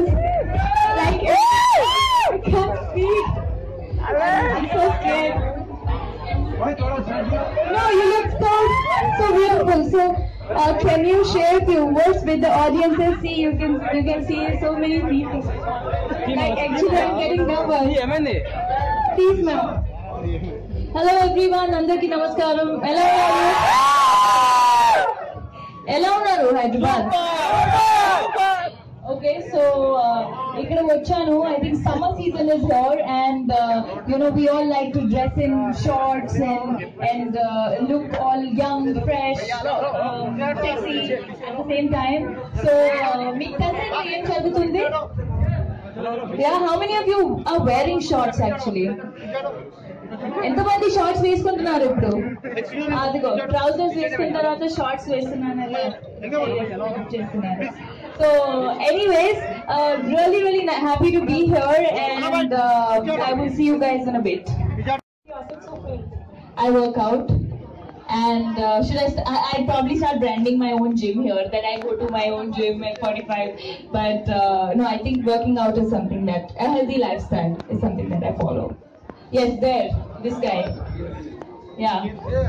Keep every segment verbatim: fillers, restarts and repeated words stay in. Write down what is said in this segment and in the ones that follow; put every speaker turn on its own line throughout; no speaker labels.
just like I can't speak. I'm so scared. No, you look so so beautiful. So, uh, can you share few words with the audiences? See, you can you can see so many people. Like actually, I'm getting nervous. Please, ma'am. Hello, everyone. Andarki namaskaram. Hello, hello, hello, Hyderabad. Okay, so ikkada vachanu. I think summer season is here, and uh, you know we all like to dress in shorts and and uh, look all young, fresh, um, sexy at the same time. So, meeku telsa em chadutundi? Yeah, how many of you are wearing shorts actually? ఎంతమంది shorts వేసుకుంటున్నారు ఇప్పుడు? అదిగో trousers వేసుకున్న తర్వాత shorts వేస్తున్నాను చేస్తున్నారు. So anyways, uh, really really happy to be here, and uh, I will see you guys in a bit. I work out, and uh, should I st- I I'd probably start branding my own gym here, that I go to my own gym at forty-five, but uh, no, I think working out is something that a healthy lifestyle is something that I follow. Yes, there, this guy. Yeah.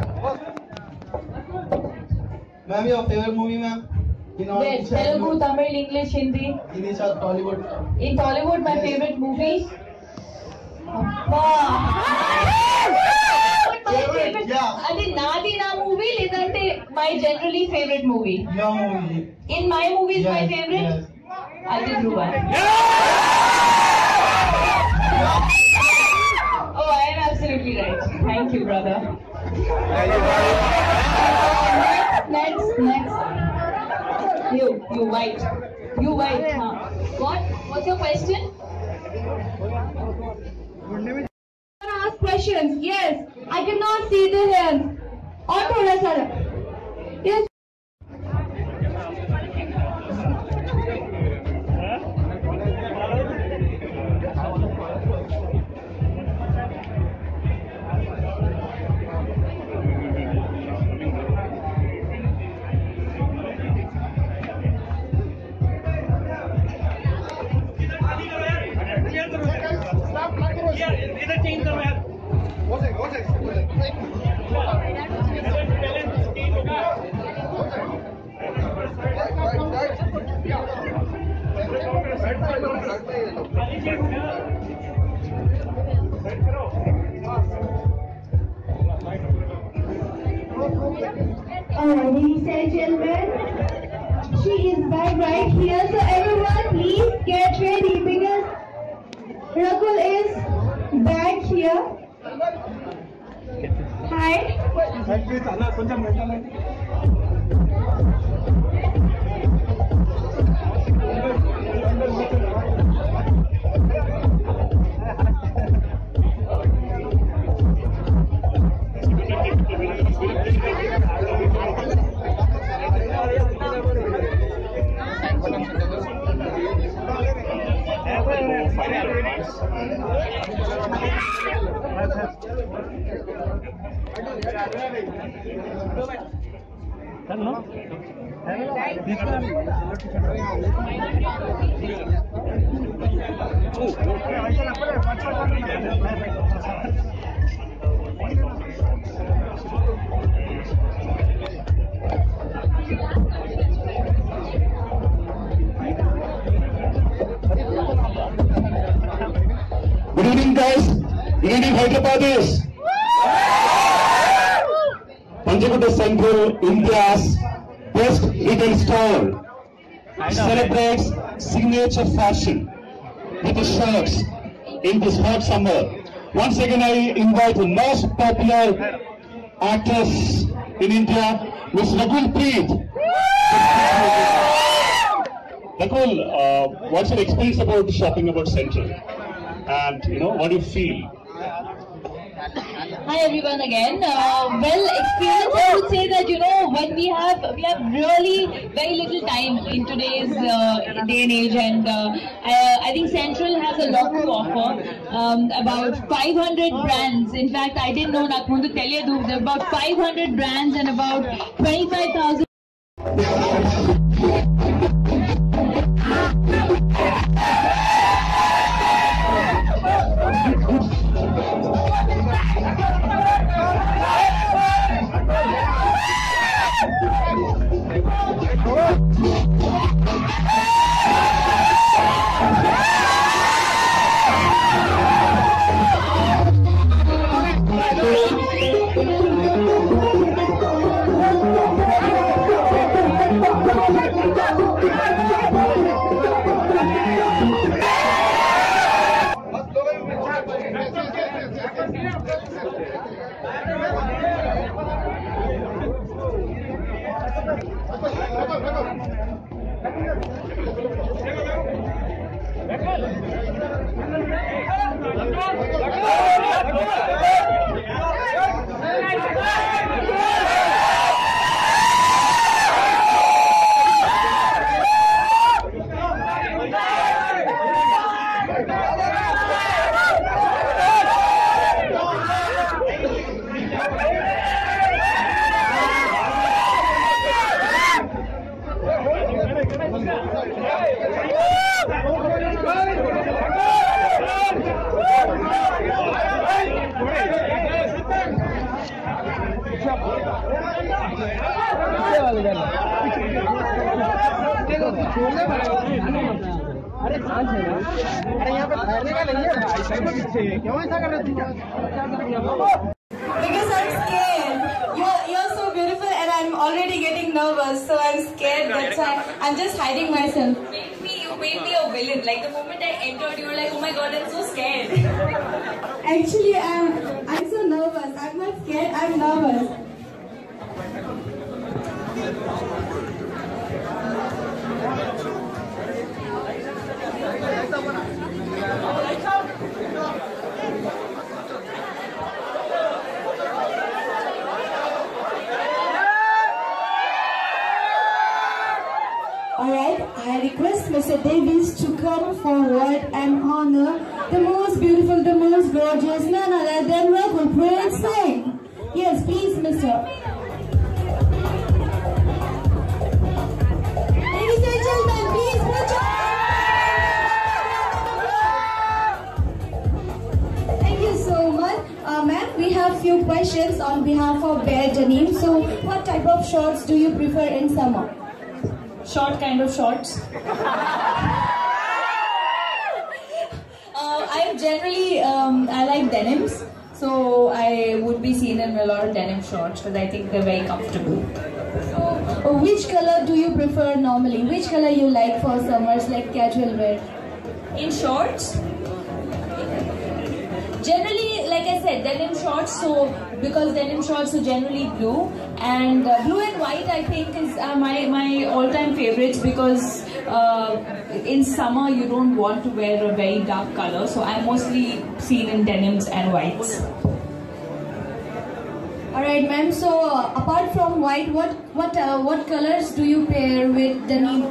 Ma'am, your favorite movie, ma'am?
Yes, Telugu, Tamil, English, Hindi.
English or Tollywood?
In Tollywood, my yes. favorite movie. Wow. My favorite.
Yeah.
I mean, Nadi na movie, isn't my generally favorite movie?
Your movie.
In my movie is
yes,
my favorite.
Yes.
Adi Dhruva. Oh, I am absolutely right. Thank you, brother. Next, next. You, you white. You white. Huh? What? What's your question? Ask questions. Yes. I cannot see the hands. Or thoda sa. Yes. Alright, ladies and gentlemen, she is back right here. So everyone, please get ready because Rakul is back here. Hi.
Good evening, guys. Good evening, Hyderabadis. Panchakutta Central, India's best retail store, celebrates signature fashion with the shirts in this hot summer. Once again, I invite the most popular actress in India, Miss Rakul Preet. Rakul, uh, what's your experience about shopping about Central? And you know, what do you feel?
Hi everyone again. Uh, well, experience, I would say that, you know, when we have we have really very little time in today's uh, day and age, and uh, I, I think Central has a lot to offer. Um, about five hundred brands. In fact, I didn't know నాకు ముందు తెలియదు. There are about five hundred brands and about twenty-five thousand
Because I'm scared. You're, you're so beautiful and I'm already getting nervous, so I'm scared. That's why I'm just hiding myself.
You made me, you made me a villain. Like the moment I entered, you were like, oh my god, I'm so scared.
Actually, I'm, I'm so nervous. I'm not scared, I'm nervous. Alright, I request Mister Davis to come forward and honor the most beautiful, the most gorgeous, none other than Rahul Prince Singh. Yes, please, Mister Ladies and gentlemen, please put your hands. Thank you so much. Uh, Ma'am, we have few questions on behalf of Bare Denim. So, what type of shorts do you prefer in summer?
Short kind of shorts. uh, I'm generally, um, I like denims. So I would be seen in a lot of denim shorts because I think they're very comfortable.
So, uh, which color do you prefer normally? Which color you like for summers, like casual wear?
In shorts, generally, like I said, denim shorts. So because denim shorts are generally blue, and uh, blue and white I think is uh, my my all-time favorites because uh, in summer you don't want to wear a very dark color. So I'm mostly seen in denims and whites.
Alright, ma'am. So uh, apart from white, what what uh, what colors do you pair with denim?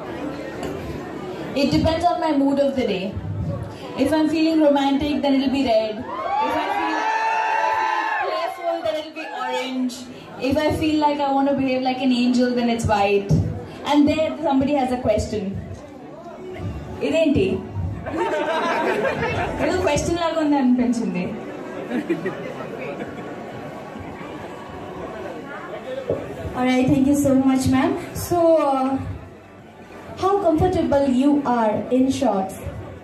It depends on my mood of the day. If I'm feeling romantic, then it'll be red. If I feel, playful, then it'll be orange. If I feel like I want to behave like an angel, then it's white. And there somebody has a question. Identi? It's a question laga undi anipinchindi.
Alright, thank you so much, ma'am. So, uh, how comfortable you are in shorts?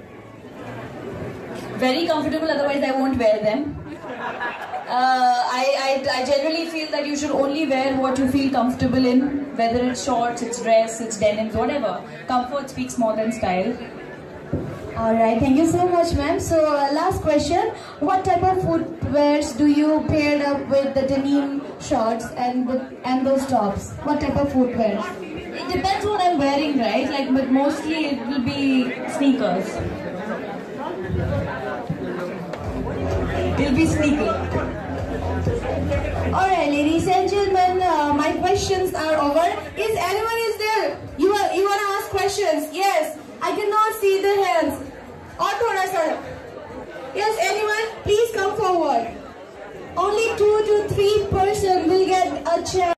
Very comfortable, otherwise I won't wear them. Uh, I, I, I generally feel that you should only wear what you feel comfortable in, whether it's shorts, it's dress, it's denims, whatever. Comfort speaks more than style.
Alright, thank you so much, ma'am. So, uh, last question. What type of footwears do you pair up with the denim shorts and, the, and those tops? What type of footwear?
It depends what I'm wearing, right? Like, but mostly it will be sneakers. It'll be sneakers.
Alright, ladies and gentlemen, uh, my questions are over. Is anyone is there? You are, you want to ask questions? Yes. I cannot see the hands. Or thoda sa. Yes, anyone? Please come forward. Only two to three person will get a chance.